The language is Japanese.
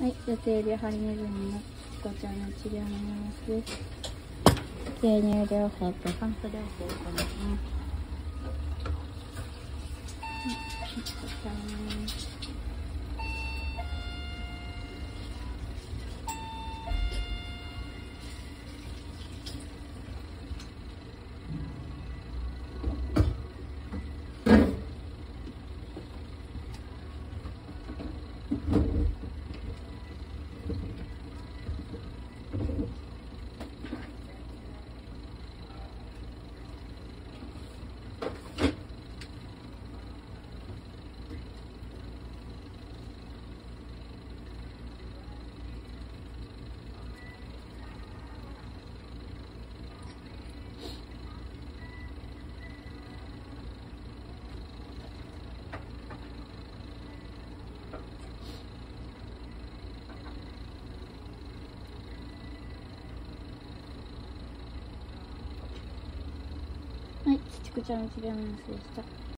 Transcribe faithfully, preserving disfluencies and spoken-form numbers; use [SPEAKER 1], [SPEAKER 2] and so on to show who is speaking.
[SPEAKER 1] はい、予定でハリネズミのチコちゃんの治療の様子です。吸入療法と酸素療法を行います。はい、ちちこちゃんの治療の様子でした。